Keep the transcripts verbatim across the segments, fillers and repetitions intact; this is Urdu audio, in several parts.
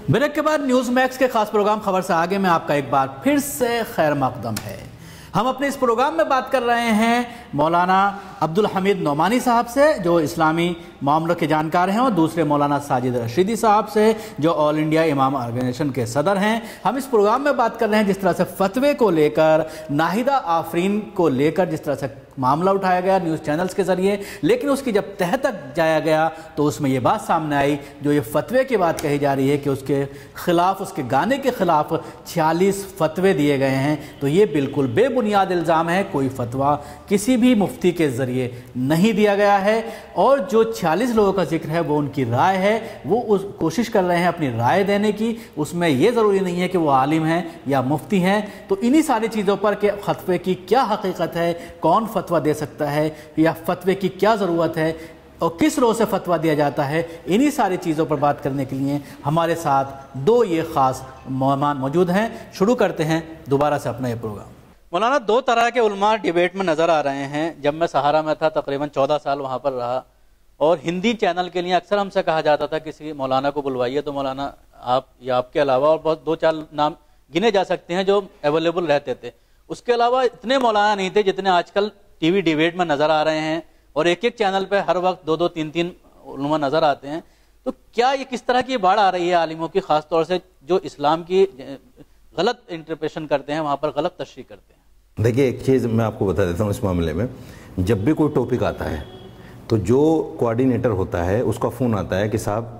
ब्रेक के बाद न्यूज़ मैक्स के खास प्रोग्राम खबर से आगे में आपका एक बार फिर से खैर मकदम है। हम अपने इस प्रोग्राम में बात कर रहे हैं मौलाना अब्दुल हमीद नोमानी साहब से, जो इस्लामी मामलों के जानकार हैं, और दूसरे मौलाना साजिद रशीदी साहब से, जो ऑल इंडिया इमाम ऑर्गेनाइजेशन के सदर हैं। हम इस प्रोग्राम में बात कर रहे हैं जिस तरह से फतवे को लेकर, नाहिदा आफरीन को लेकर जिस तरह से मामला उठाया गया न्यूज़ चैनल्स के ज़रिए, लेकिन उसकी जब तह तक जाया गया तो उसमें ये बात सामने आई, जो ये फतवे की बात कही जा रही है कि उसके ख़िलाफ़, उसके गाने के ख़िलाफ़ छियालीस फतवे दिए गए हैं, तो ये बिल्कुल बेबुनियाद इल्ज़ाम है। कोई फतवा किसी भी मुफ्ती के ज़रिए नहीं दिया गया है, और जो छियालीस लोगों का जिक्र है वो उनकी राय है, वो उस कोशिश कर रहे हैं अपनी राय देने की। उसमें ये ज़रूरी नहीं है कि वो आलिम हैं या मुफ्ती हैं। तो इन्हीं सारी चीज़ों पर कि फतवे की क्या हकीकत है, कौन फतवा दे सकता है, या फतवे की क्या ज़रूरत है, और किस रोज़ से फतवा दिया जाता है, इन्हीं सारी चीज़ों पर बात करने के लिए हमारे साथ दो ये ख़ास मेहमान मौजूद हैं। शुरू करते हैं दोबारा से अपना ये प्रोग्राम। मौलाना, दो तरह के उलमा डिबेट में नज़र आ रहे हैं। जब मैं सहारा में था, तकरीबन चौदह साल वहाँ पर रहा, और हिंदी चैनल के लिए अक्सर हमसे कहा जाता था किसी मौलाना को बुलवाइए, तो मौलाना आप या आपके अलावा और बहुत दो चार नाम गिने जा सकते हैं जो अवेलेबल रहते थे। उसके अलावा इतने मौलाना नहीं थे जितने आजकल टीवी डिबेट में नज़र आ रहे हैं, और एक एक चैनल पे हर वक्त दो दो तीन तीन उलमा नज़र आते हैं। तो क्या ये किस तरह की बाढ़ आ रही है आलिमों की, ख़ास तौर से जो इस्लाम की गलत इंटरप्रेशन करते हैं, वहाँ पर गलत तशरीह करते हैं? देखिए, एक चीज़ मैं आपको बता देता हूँ इस मामले में। जब भी कोई टॉपिक आता है तो जो कोऑर्डिनेटर होता है उसका फ़ोन आता है कि साहब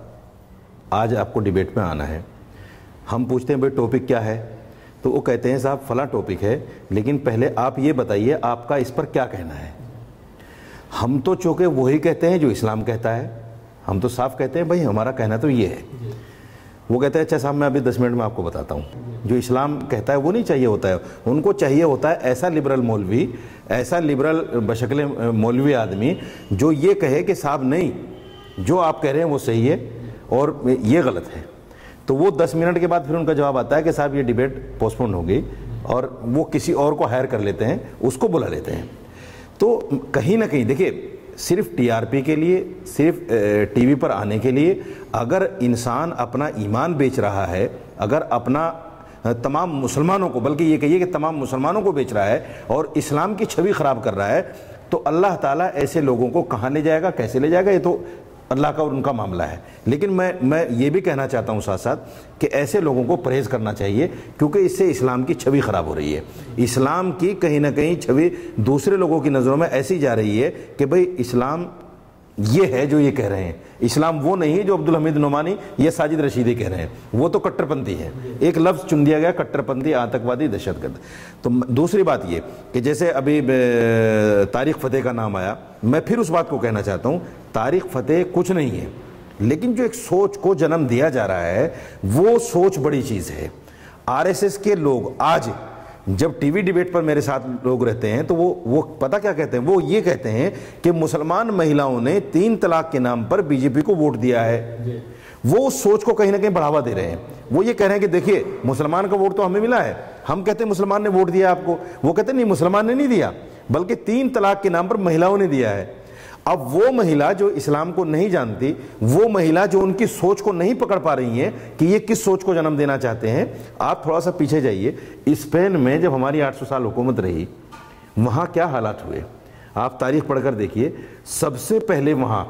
आज आपको डिबेट में आना है। हम पूछते हैं भाई टॉपिक क्या है, तो वो कहते हैं साहब फला टॉपिक है, लेकिन पहले आप ये बताइए आपका इस पर क्या कहना है। हम तो चूँकि वही कहते हैं जो इस्लाम कहता है, हम तो साफ कहते हैं भाई हमारा कहना तो ये है। वो कहते हैं अच्छा साहब मैं अभी दस मिनट में आपको बताता हूँ। जो इस्लाम कहता है वो नहीं चाहिए होता है, उनको चाहिए होता है ऐसा लिबरल मौलवी, ऐसा लिबरल बशक्ल मौलवी आदमी जो ये कहे कि साहब नहीं, जो आप कह रहे हैं वो सही है और ये गलत है। तो वो दस मिनट के बाद फिर उनका जवाब आता है कि साहब ये डिबेट पोस्टपोन हो गई, और वो किसी और को हायर कर लेते हैं, उसको बुला लेते हैं। तो कहीं ना कहीं देखिए, सिर्फ टीआरपी के लिए, सिर्फ टीवी पर आने के लिए अगर इंसान अपना ईमान बेच रहा है, अगर अपना तमाम मुसलमानों को, बल्कि ये कहिए कि तमाम मुसलमानों को बेच रहा है और इस्लाम की छवि ख़राब कर रहा है, तो अल्लाह ताला ऐसे लोगों को कहाँ ले जाएगा, कैसे ले जाएगा, ये तो अल्लाह का और उनका मामला है। लेकिन मैं मैं ये भी कहना चाहता हूँ साथ साथ कि ऐसे लोगों को परहेज़ करना चाहिए, क्योंकि इससे इस्लाम की छवि ख़राब हो रही है। इस्लाम की कहीं ना कहीं छवि दूसरे लोगों की नज़रों में ऐसी जा रही है कि भाई इस्लाम ये है जो ये कह रहे हैं, इस्लाम वो नहीं है जो अब्दुल हमीद नोमानी या साजिद रशीदी कह रहे हैं, वो तो कट्टरपंथी है। एक लफ्ज़ चुन दिया गया, कट्टरपंथी, आतंकवादी, दहशतगर्द। तो दूसरी बात ये कि जैसे अभी तारिक फ़तेह का नाम आया, मैं फिर उस बात को कहना चाहता हूँ, तारिक फ़तेह कुछ नहीं है, लेकिन जो एक सोच को जन्म दिया जा रहा है वो सोच बड़ी चीज़ है। आरएसएस के लोग आज जब टीवी डिबेट पर मेरे साथ लोग रहते हैं तो वो वो पता क्या कहते हैं, वो ये कहते हैं कि मुसलमान महिलाओं ने तीन तलाक के नाम पर बीजेपी को वोट दिया है। वो उस सोच को कहीं ना कहीं बढ़ावा दे रहे हैं। वो ये कह रहे हैं कि देखिए मुसलमान का वोट तो हमें मिला है, हम कहते हैं मुसलमान ने वोट दिया आपको, वो कहते हैं नहीं मुसलमान ने नहीं दिया, बल्कि तीन तलाक के नाम पर महिलाओं ने दिया है। अब वो महिला जो इस्लाम को नहीं जानती, वो महिला जो उनकी सोच को नहीं पकड़ पा रही है कि ये किस सोच को जन्म देना चाहते हैं। आप थोड़ा सा पीछे जाइए, स्पेन में जब हमारी आठ सौ साल हुकूमत रही, वहाँ क्या हालात हुए आप तारीख पढ़कर देखिए। सबसे पहले वहाँ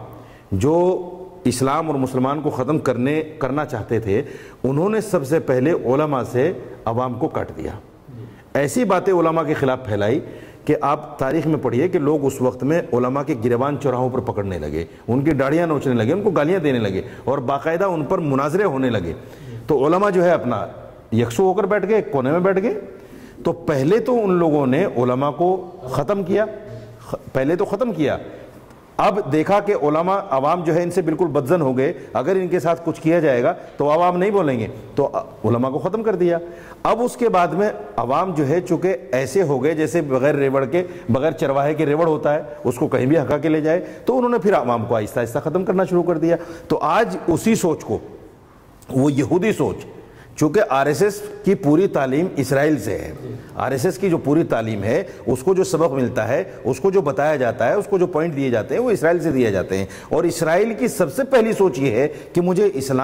जो इस्लाम और मुसलमान को ख़त्म करने करना चाहते थे, उन्होंने सबसे पहले उलमा से अवाम को काट दिया। ऐसी बातें उलमा के ख़िलाफ़ फैलाई कि आप तारीख़ में पढ़िए कि लोग उस वक्त में उलमा के गिरबान चौराहों पर पकड़ने लगे, उनकी दाढ़ियाँ नोचने लगे, उनको गालियाँ देने लगे, और बाकायदा उन पर मुनाजरे होने लगे। तो उलमा जो है अपना यकसू होकर बैठ गए, कोने में बैठ गए। तो पहले तो उन लोगों ने उलमा को ख़त्म किया, पहले तो ख़त्म किया। अब देखा कि उलमा अवाम जो है इनसे बिल्कुल बदजन हो गए, अगर इनके साथ कुछ किया जाएगा तो अवाम नहीं बोलेंगे, तो उलमा को ख़त्म कर दिया। अब उसके बाद में अवाम जो है चूँकि ऐसे हो गए जैसे बग़ैर रेवड़ के, बग़ैर चरवाहे के रेवड़ होता है, उसको कहीं भी हका के ले जाए, तो उन्होंने फिर अवाम को आहिस्ता आहिस्ता ख़त्म करना शुरू कर दिया। तो आज उसी सोच को, वो यहूदी सोच, चूँकि आरएसएस की पूरी तालीम इसराइल से है, आरएसएस की जो पूरी तालीम है, उसको जो सबक मिलता है, उसको जो बताया जाता है, उसको जो पॉइंट दिए जाते हैं, वो इसराइल से दिए जाते हैं। और इसराइल की सबसे पहली सोच ये है कि मुझे इस्लाम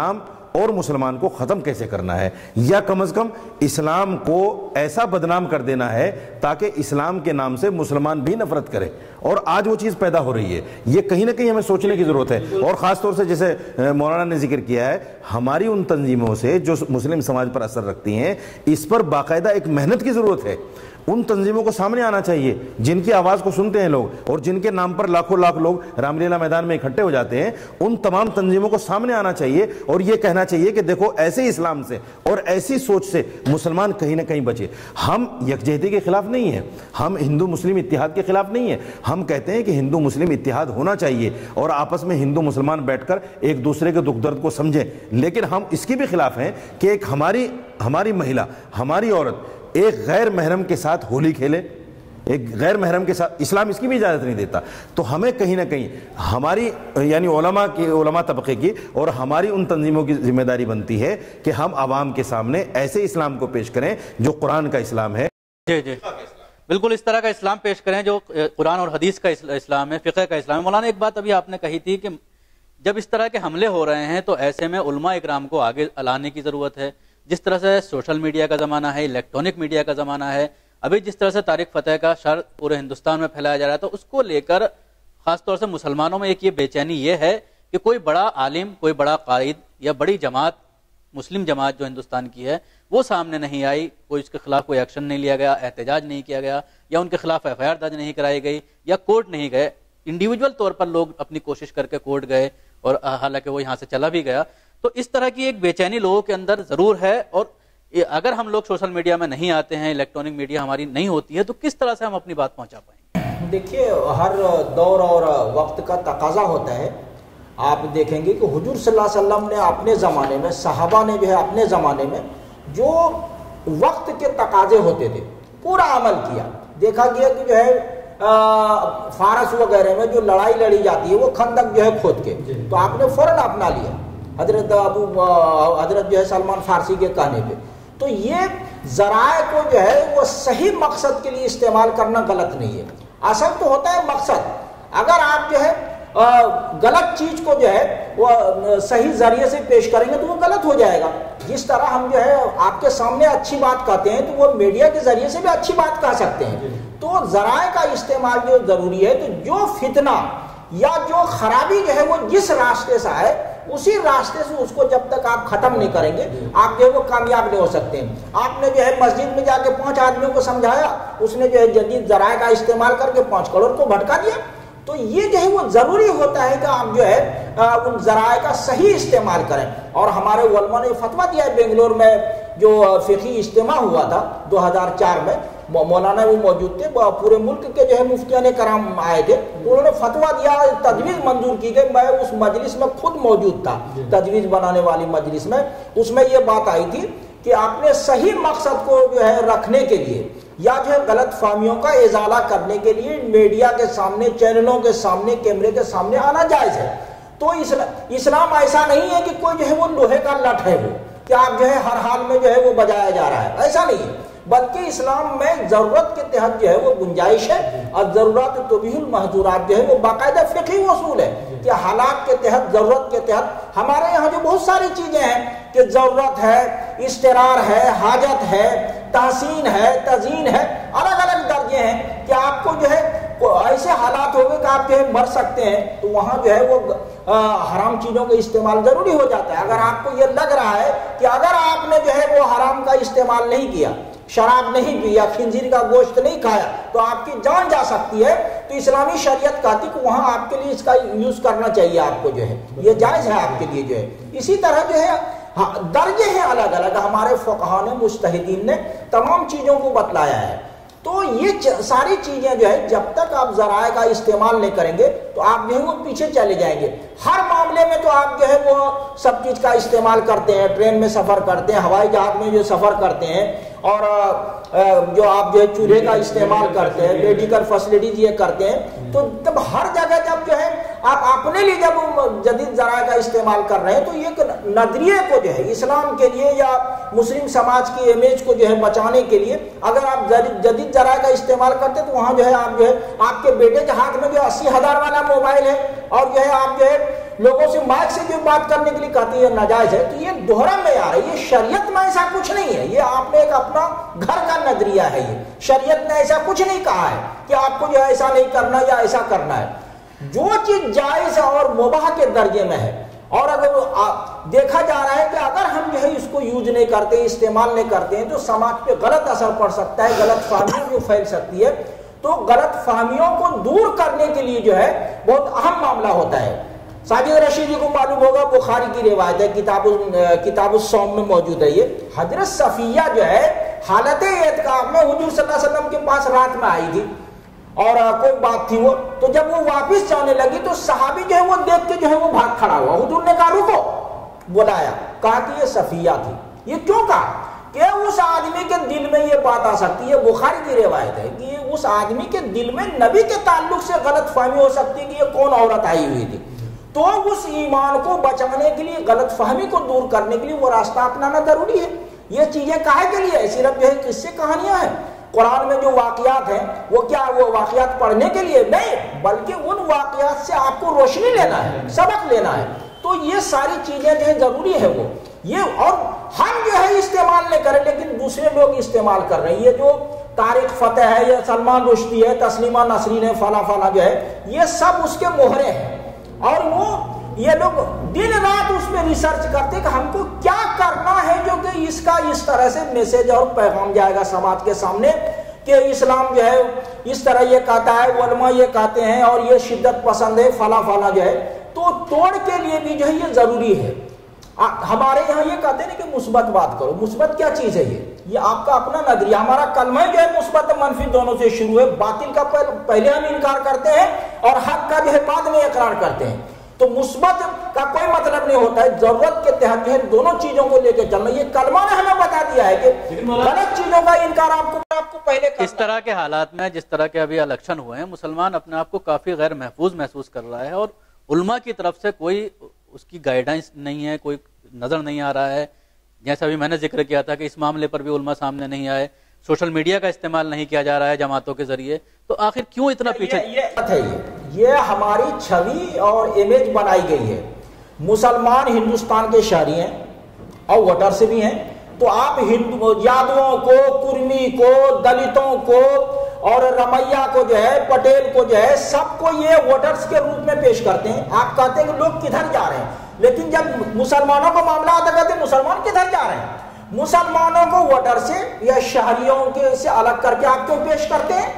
اور مسلمان کو ختم کیسے کرنا ہے، یا کم از کم اسلام کو ایسا بدنام کر دینا ہے تاکہ اسلام کے نام سے مسلمان بھی نفرت کرے. اور آج وہ چیز پیدا ہو رہی ہے. یہ کہیں نہ کہیں ہمیں سوچنے کی ضرورت ہے. اور خاص طور سے جیسے مولانا نے ذکر کیا ہے، ہماری ان تنظیموں سے جو مسلم سماج پر اثر رکھتی ہیں، اس پر باقاعدہ ایک محنت کی ضرورت ہے. ان تنظیموں کو سامنے آنا چاہیے جن کی آواز کو سنتے ہیں لوگ، اور جن کے نام پر لاکھوں لاکھ لوگ رام لیلا میدان میں اکٹھے ہو جاتے ہیں. ان تمام تنظیموں کو سامنے آنا چاہیے اور یہ کہنا چاہیے کہ دیکھو ایسے اسلام سے اور ایسی سوچ سے مسلمان کہیں نہ کہیں بچے. ہم یکجہتی کے خلاف نہیں ہیں، ہم ہندو مسلم اتحاد کے خلاف نہیں ہیں. ہم کہتے ہیں کہ ہندو مسلم اتحاد ہونا چاہیے اور آپس میں ہندو مسلمان بیٹھ کر ایک دوسرے کے دکھ درد کو سمجھیں. لیکن ہم اس کے بھی خلاف ہیں کہ ایک ہماری ہماری مہیلا، ہماری عورت ایک غیر محرم کے ساتھ ہولی کھیلے، ایک غیر محرم کے ساتھ. اسلام اس کی بھی اجازت نہیں دیتا. تو ہمیں کہیں نہ کہیں ہماری یعنی علماء کی علماء طبقے کی اور ہماری ان تنظیموں کی ذمہ داری بنتی ہے کہ ہم عوام کے سامنے ایسے اسلام کو پیش کریں جو قرآن کا اسلام ہے. جی جی بالکل اس طرح کا اسلام پیش کریں جو قرآن اور حدیث کا اسلام ہے، فقہ کا اسلام ہے. مولانا ایک بات ابھی آپ نے کہی تھی کہ جب اس طرح کے حملے ہو رہے ہیں تو ایسے میں علماء اکرام کو آگے لانے کی ضرورت ہے. جس طرح سے سوشل میڈیا کا زمانہ ہے، الیکٹرانک میڈیا کا زمانہ ہے، ابھی جس طرح سے طارق فتح کا شر پورے ہندوستان میں پھیلایا جا رہا ہے، تو اس کو لے کر خاص طور سے مسلمانوں میں ایک یہ بے چینی یہ ہے کہ کوئی بڑا عالم، کوئی بڑا قائد یا بڑی جماعت، مسلم جماعت جو ہندوستان کی ہے، وہ سامنے نہیں آئی، کوئی اس کے خلاف کوئی ایکشن نہیں لیا گیا، احتجاج نہیں کیا گیا، یا ان کے خلاف ایف آئی آر درج نہیں کرائی گئی، یا کورٹ نہیں گئے. انڈیویجول طور پر لوگ اپنی کوشش کر کے کورٹ گئے اور حالانکہ وہ یہاں سے چلا بھی گیا. تو اس طرح کی ایک بے چینی لوگوں کے اندر ضرور ہے. اور اگر ہم لوگ سوشل میڈیا میں نہیں آتے ہیں، الیکٹرانک میڈیا ہماری نہیں ہوتی ہے، تو کس طرح سے ہم اپنی بات پہنچا پائیں؟ دیکھیے ہر دور اور وقت کا تقاضا ہوتا ہے. آپ دیکھیں گے کہ حضور صلی اللہ علیہ وسلم نے اپنے زمانے میں، صحابہ نے جو ہے اپنے زمانے میں جو وقت کے تقاضے ہوتے تھے پورا عمل کیا. دیکھا گیا کہ جو ہے فارس وغیرہ میں جو لڑائی لڑی جاتی ہے وہ خندق جو ہے کھود کے، تو آپ نے فوراً اپنا لیا حضرت ابو حضرت جو ہے سلمان فارسی کے کہنے پہ. تو یہ ذرائع کو جو ہے وہ صحیح مقصد کے لیے استعمال کرنا غلط نہیں ہے. اصل تو ہوتا ہے مقصد. اگر آپ جو ہے غلط چیز کو جو ہے وہ صحیح ذریعے سے پیش کریں گے تو وہ غلط ہو جائے گا. جس طرح ہم جو ہے آپ کے سامنے اچھی بات کہتے ہیں تو وہ میڈیا کے ذریعے سے بھی اچھی بات کہہ سکتے ہیں. تو ذرائع کا استعمال جو ضروری ہے. تو جو فتنہ یا جو خرابی جو ہے وہ جس راستے سے آئے اسی راستے سے اس کو جب تک آپ ختم نہیں کریں گے آپ جو ہے وہ کامیاب نہیں ہو سکتے ہیں. آپ نے جو ہے مسجد میں جا کے پانچ آدمیوں کو سمجھایا، اس نے جو ہے جدید ذرائع کا استعمال کر کے پانچ کروڑ کو بھٹکا دیا. تو یہ جو ہے وہ ضروری ہوتا ہے کہ آپ جو ہے ان ذرائع کا صحیح استعمال کریں. اور ہمارے علماء نے فتویٰ دیا ہے. بنگلور میں جو فقہی اجتماع ہوا تھا دو ہزار چار میں، مولانا بھی موجود تھے، پورے ملک کے جو ہے مفتیان کرام آئے تھے. انہوں نے فتویٰ دیا، تجویز منظور کی گئی. میں اس مجلس میں خود موجود تھا، تجویز بنانے والی مجلس میں. اس میں یہ بات آئی تھی کہ آپ نے صحیح مقصد کو جو ہے رکھنے کے لیے یا جو ہے غلط فہمیوں کا ازالہ کرنے کے لیے میڈیا کے سامنے، چینلوں کے سامنے، کیمرے کے سامنے آنا جائز ہے. تو اسلام ایسا نہیں ہے کہ کوئی جو ہے وہ لوہے کا لٹ ہے وہ کہ آپ جو ہے ہر حال میں جو ہے وہ بجایا جا رہا ہے، ایسا نہیں ہے. بلکہ اسلام میں ضرورت کے تحت جو ہے وہ گنجائش ہے، اور ضرورت تبیح المحظورات جو ہے وہ باقاعدہ فقہی اصول ہے کہ حالات کے تحت، ضرورت کے تحت. ہمارے یہاں جو بہت ساری چیزیں ہیں کہ ضرورت ہے، اضطرار ہے، حاجت ہے، تحسین ہے، تزیین ہے، الگ الگ درجے ہیں کہ آپ کو جو ہے ایسے حالات ہو گئے کہ آپ جو ہے مر سکتے ہیں، تو وہاں جو ہے وہ حرام چیزوں کا استعمال ضروری ہو جاتا ہے. اگر آپ کو یہ لگ رہا ہے کہ اگر آپ نے جو ہے وہ حرام کا استعمال نہیں کیا، شراب نہیں پی یا خنزیر کا گوشت نہیں کھایا، تو آپ کی جان جا سکتی ہے. تو اسلامی شریعت کہتی کہ وہاں آپ کے لیے اس کا یوز کرنا چاہیے، آپ کو جو ہے یہ جائز ہے آپ کے لیے جو ہے. اسی طرح جو ہے درجے ہیں الگ الگ. ہمارے فقہاء نے، مجتہدین نے تمام چیزوں کو بتلایا ہے. تو یہ ساری چیزیں جو ہے جب تک آپ ذرائع کا استعمال نہیں کریں گے تو آپ جو ہے وہ پیچھے چلے جائیں گے. ہر معاملے میں تو آپ جو ہے وہ سب چیز کا استعمال کرتے ہیں، ٹرین میں سفر کرتے ہیں، ہوائی جہاز میں جو سفر کرتے ہیں، اور جو آپ جو ہے چولہے کا استعمال کرتے ہیں، میڈیکل فیسلٹیز یہ کرتے ہیں. تو جب ہر جگہ جب جو ہے آپ اپنے لیے جب جدید ذرائع کا استعمال کر رہے ہیں تو یہ نظریے کو جو ہے اسلام کے لیے یا مسلم سماج کی امیج کو جو ہے بچانے کے لیے اگر آپ جدید ذرائع کا استعمال کرتے ہیں تو وہاں جو ہے آپ جو ہے آپ کے بیٹے کے ہاتھ میں جو اسی ہزار والا موبائل ہے، اور جو ہے آپ جو ہے لوگوں سے مائک سے جو بات کرنے کے لیے کہتے ہیں یہ ناجائز ہے، تو یہ دوہرا معیار ہے، یہ شریعت میں ایسا کچھ نہیں ہے، یہ آپ نے ایک اپنا گھر کا نظریہ ہے، یہ شریعت نے ایسا کچھ نہیں کہا ہے کہ آپ کو جو ہے ایسا نہیں کرنا یا ایسا کرنا ہے۔ جو چیز جائز اور مباح کے درجے میں ہے، اور اگر دیکھا جا رہا ہے کہ اگر ہم جو ہے اس کو یوز نہیں کرتے، استعمال نہیں کرتے ہیں، تو سماج پہ غلط اثر پڑ سکتا ہے، غلط فہمیاں جو پھیل سکتی ہے، تو غلط فہمیوں کو دور کرنے کے لیے جو ہے بہت اہم معاملہ ہوتا ہے۔ ساجد رشیدی کو معلوم ہوگا، بخاری کی روایت ہے، کتاب کتاب الصوم میں موجود ہے، یہ حضرت صفیہ جو ہے حالت اعتکاف میں حضور صلی اللہ علیہ وسلم کے پاس رات میں آئی تھی، اور کوئی بات تھی وہ، تو جب وہ واپس جانے لگی تو صحابی جو ہے وہ دیکھ کے جو ہے وہ بھاگ کھڑا ہوا، حضور نے کہا رکو، بلایا، کہا کہ یہ صفیہ تھی۔ یہ کیوں کہا؟ کہ اس آدمی کے دل میں یہ بات آ سکتی ہے، بخاری کی روایت ہے کہ اس آدمی کے دل میں نبی کے تعلق سے غلط فہمی ہو سکتی ہے کہ یہ کون عورت آئی ہوئی تھی، تو اس ایمان کو بچانے کے لیے، غلط فہمی کو دور کرنے کے لیے وہ راستہ اپنانا ضروری ہے۔ یہ چیزیں کاہے کے لیے ہے؟ صرف جو ہے قصے کہانیاں ہیں، قرآن میں جو واقعات ہیں وہ کیا وہ واقعات پڑھنے کے لیے نہیں، بلکہ ان واقعات سے آپ کو روشنی لینا ہے، سبق لینا ہے۔ تو یہ ساری چیزیں جو ہے ضروری ہے وہ یہ، اور ہم جو ہے استعمال نہیں کریں لیکن دوسرے لوگ استعمال کر رہے ہیں۔ یہ جو طارق فتح ہے، یہ سلمان رشدی ہے، تسلیمہ نسرین ہے، فلاں فلاں جو ہے، یہ سب اس کے مہرے ہیں، اور وہ یہ لوگ دن رات اس میں ریسرچ کرتے کہ ہم کو کیا کرنا ہے جو کہ اس کا اس طرح سے میسج اور پیغام جائے گا سماج کے سامنے کہ اسلام جو ہے اس طرح یہ کہتا ہے، علماء یہ کہتے ہیں، اور یہ شدت پسند ہے، فلاں فلاں جو ہے، تو توڑ کے لیے بھی جو ہے یہ ضروری ہے۔ ہمارے یہاں یہ کہتے ہیں کہ مثبت بات کرو، مثبت کیا چیز ہے؟ یہ یہ آپ کا اپنا نظریہ، ہمارا کلمہ جو ہے مثبت منفی دونوں سے شروع ہے، باطل کا پہلے ہم انکار کرتے ہیں اور حق کا جو ہے بعد میں اقرار کرتے ہیں۔ تو مثبت کا کوئی مطلب نہیں ہوتا ہے، ضرورت کے تحت جو ہے دونوں چیزوں کو لے کے چلنا۔ یہ کلمہ نے ہمیں بتا دیا ہے کہ غلط چیزوں کا انکار آپ کو آپ کو پہلے کرنا۔ اس طرح کے حالات میں، جس طرح کے ابھی الیکشن ہوئے ہیں، مسلمان اپنے آپ کو کافی غیر محفوظ محسوس کر رہا ہے، اور علماء کی طرف سے کوئی اس کی گائیڈنس نہیں ہے، کوئی نظر نہیں آ رہا ہے۔ جیسا بھی میں نے ذکر کیا تھا کہ اس معاملے پر بھی علماء سامنے نہیں آئے، سوشل میڈیا کا استعمال نہیں کیا جا رہا ہے جماعتوں کے ذریعے، تو آخر کیوں اتنا پیچھے؟ یہ یہ ہماری چھوی اور امیج بنائی گئی ہے۔ مسلمان ہندوستان کے شہری ہیں اور ووٹر سے بھی ہیں، تو آپ ہندو یادووں کو، کرمی کو، دلتوں کو اور رمیا کو جو ہے، پٹیل کو جو ہے، سب کو یہ ووٹرز کے روپ میں پیش کرتے ہیں۔ آپ کہتے ہیں کہ لوگ کدھر جا رہے ہیں، لیکن جب مسلمانوں کو معاملہ آتا کہتے ہیں مسلمان کدھر جا رہے ہیں؟ مسلمانوں کو ووٹر سے یا شہریوں کے سے الگ کر کے آپ کیوں پیش کرتے ہیں؟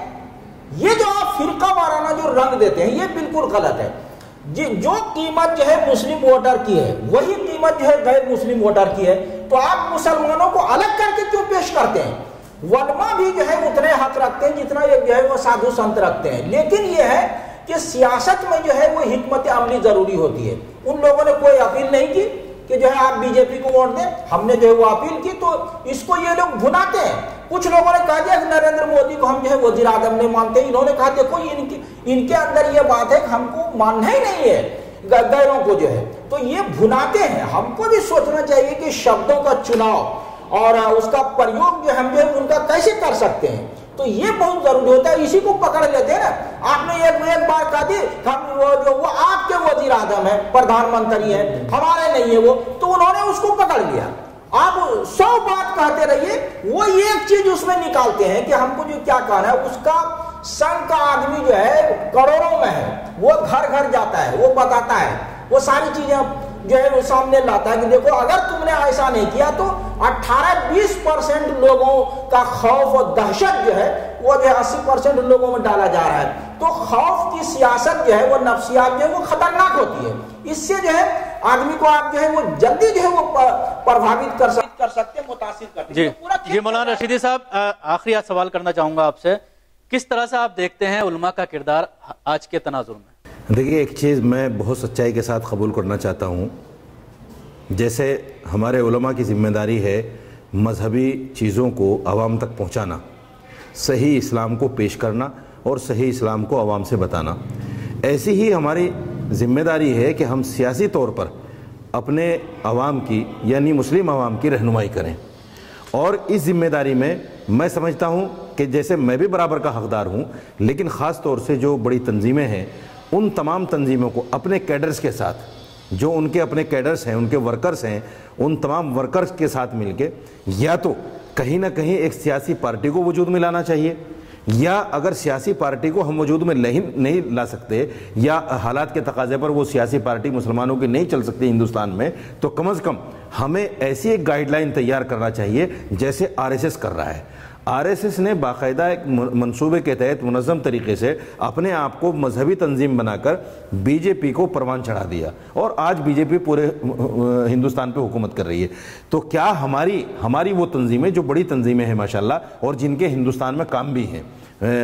یہ جو آپ فرقہ وارانہ جو رنگ دیتے ہیں یہ بالکل غلط ہے۔ جو قیمت جو ہے مسلم ووٹر کی ہے وہی قیمت جو ہے غیر مسلم ووٹر کی ہے، تو آپ مسلمانوں کو الگ کر کے کیوں پیش کرتے ہیں؟ علماء بھی جو ہے اتنے حق رکھتے ہیں جتنا یہ جو ہے وہ سادھو سنت رکھتے ہیں، لیکن یہ ہے کہ سیاست میں جو ہے وہ حکمت عملی ضروری ہوتی ہے۔ ان لوگوں نے کوئی اپیل نہیں کی کہ جو ہے آپ بی جے پی کو ووٹ دیں، ہم نے جو ہے وہ اپیل کی، تو اس کو یہ لوگ بھناتے ہیں۔ کچھ لوگوں نے کہا دیا کہ نریندر مودی کو ہم جو ہے وزیر اعظم نہیں مانتے، انہوں نے کہا دیکھو ان کی ان کے اندر یہ بات ہے کہ ہم کو ماننا ہی نہیں ہے غیروں کو جو ہے، تو یہ بھناتے ہیں۔ ہم کو بھی سوچنا چاہیے کہ شبدوں کا چناؤ اور اس کا پریوگ جو ہم جو ہے ان کا کیسے کر سکتے ہیں، تو یہ بہت ضروری ہوتا ہے۔ اسی کو پکڑ لیتے ہیں نا، آپ نے ایک ایک بار کہا دی ہم وہ جو وہ آپ کے وزیر اعظم ہیں، پردھان منتری ہیں، ہمارے نہیں ہے وہ، تو انہوں نے اس کو پکڑ لیا۔ آپ سو بات کہتے رہیے، وہ ایک چیز اس میں نکالتے ہیں کہ ہم کو جو کیا کہنا ہے، اس کا سنگ کا آدمی جو ہے کروڑوں میں ہے، وہ گھر گھر جاتا ہے، وہ بتاتا ہے، وہ ساری چیزیں جو ہے وہ سامنے لاتا ہے کہ دیکھو اگر تم نے ایسا نہیں کیا تو اٹھارہ بیس پرسنٹ لوگوں کا خوف اور دہشت جو ہے وہ جو ہے اسی پرسنٹ لوگوں میں ڈالا جا رہا ہے۔ تو خوف کی سیاست جو ہے وہ نفسیات جو ہے وہ خطرناک ہوتی ہے، اس سے جو ہے آدمی کو آپ جو ہے وہ جلدی جو ہے وہ پربھاوت کر سکتے کر سکتے متاثر کرتے۔ جی جی مولانا رشیدی صاحب، آخری سوال کرنا چاہوں گا آپ سے، کس طرح سے آپ دیکھتے ہیں علماء کا کردار آج کے تناظر میں؟ دیکھیے، ایک چیز میں بہت سچائی کے ساتھ قبول کرنا چاہتا ہوں، جیسے ہمارے علماء کی ذمہ داری ہے مذہبی چیزوں کو عوام تک پہنچانا، صحیح اسلام کو پیش کرنا اور صحیح اسلام کو عوام سے بتانا، ایسی ہی ہماری ذمہ داری ہے کہ ہم سیاسی طور پر اپنے عوام کی یعنی مسلم عوام کی رہنمائی کریں۔ اور اس ذمہ داری میں میں سمجھتا ہوں کہ جیسے میں بھی برابر کا حقدار ہوں، لیکن خاص طور سے جو بڑی تنظیمیں ہیں ان تمام تنظیموں کو اپنے کیڈرز کے ساتھ جو ان کے اپنے کیڈرز ہیں، ان کے ورکرز ہیں، ان تمام ورکرز کے ساتھ مل کے یا تو کہیں نہ کہیں ایک سیاسی پارٹی کو وجود میں لانا چاہیے، یا اگر سیاسی پارٹی کو ہم وجود میں نہیں لا سکتے یا حالات کے تقاضے پر وہ سیاسی پارٹی مسلمانوں کی نہیں چل سکتی ہندوستان میں، تو کم از کم ہمیں ایسی ایک گائیڈ لائن تیار کرنا چاہیے جیسے آر ایس ایس کر رہا ہے۔ آر ایس ایس نے باقاعدہ ایک منصوبے کے تحت منظم طریقے سے اپنے آپ کو مذہبی تنظیم بنا کر بی جے پی کو پروان چڑھا دیا، اور آج بی جے پی پورے ہندوستان پہ حکومت کر رہی ہے۔ تو کیا ہماری ہماری وہ تنظیمیں جو بڑی تنظیمیں ہیں ماشاءاللہ، اور جن کے ہندوستان میں کام بھی ہیں،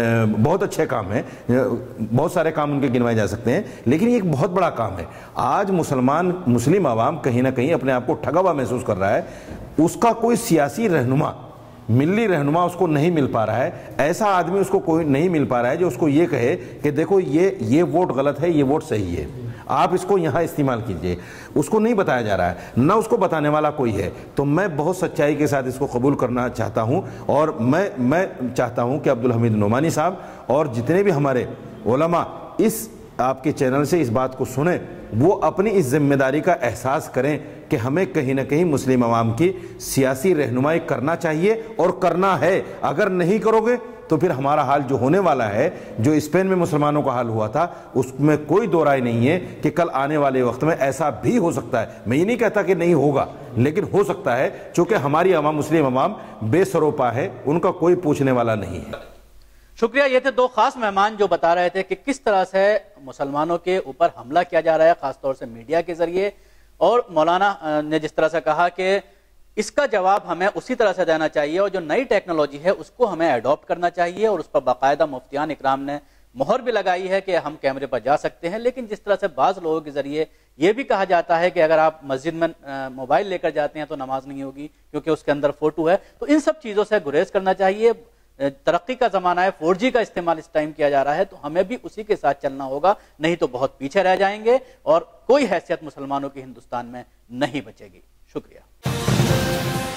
بہت اچھے کام ہیں، بہت سارے کام ان کے گنوائے جا سکتے ہیں، لیکن یہ ایک بہت بڑا کام ہے۔ آج مسلمان مسلم عوام کہیں نہ کہیں اپنے آپ کو ٹھگا ہوا محسوس کر رہا ہے، اس کا کوئی سیاسی رہنما، ملی رہنما اس کو نہیں مل پا رہا ہے، ایسا آدمی اس کو کوئی نہیں مل پا رہا ہے جو اس کو یہ کہے کہ دیکھو یہ یہ ووٹ غلط ہے، یہ ووٹ صحیح ہے، آپ اس کو یہاں استعمال کیجئے، اس کو نہیں بتایا جا رہا ہے، نہ اس کو بتانے والا کوئی ہے۔ تو میں بہت سچائی کے ساتھ اس کو قبول کرنا چاہتا ہوں، اور میں میں چاہتا ہوں کہ عبدالحمید نعمانی صاحب اور جتنے بھی ہمارے علماء اس آپ کے چینل سے اس بات کو سنیں، وہ اپنی اس ذمہ داری کا احساس کریں کہ ہمیں کہیں نہ کہیں مسلم عوام کی سیاسی رہنمائی کرنا چاہیے، اور کرنا ہے۔ اگر نہیں کرو گے تو پھر ہمارا حال جو ہونے والا ہے، جو اسپین میں مسلمانوں کا حال ہوا تھا، اس میں کوئی دو رائے نہیں ہے کہ کل آنے والے وقت میں ایسا بھی ہو سکتا ہے۔ میں یہ نہیں کہتا کہ نہیں ہوگا، لیکن ہو سکتا ہے، چونکہ ہماری عوام مسلم عوام بے سروپا ہے، ان کا کوئی پوچھنے والا نہیں ہے۔ شکریہ۔ یہ تھے دو خاص مہمان جو بتا رہے تھے کہ کس طرح سے مسلمانوں کے اوپر حملہ کیا جا رہا ہے، خاص طور سے میڈیا کے ذریعے، اور مولانا نے جس طرح سے کہا کہ اس کا جواب ہمیں اسی طرح سے دینا چاہیے، اور جو نئی ٹیکنالوجی ہے اس کو ہمیں ایڈاپٹ کرنا چاہیے، اور اس پر باقاعدہ مفتیان اکرام نے مہر بھی لگائی ہے کہ ہم کیمرے پر جا سکتے ہیں۔ لیکن جس طرح سے بعض لوگوں کے ذریعے یہ بھی کہا جاتا ہے کہ اگر آپ مسجد میں موبائل لے کر جاتے ہیں تو نماز نہیں ہوگی کیونکہ اس کے اندر فوٹو ہے، تو ان سب چیزوں سے گریز کرنا چاہیے۔ ترقی کا زمانہ ہے، فور جی کا استعمال اس ٹائم کیا جا رہا ہے، تو ہمیں بھی اسی کے ساتھ چلنا ہوگا، نہیں تو بہت پیچھے رہ جائیں گے اور کوئی حیثیت مسلمانوں کی ہندوستان میں نہیں بچے گی۔ شکریہ۔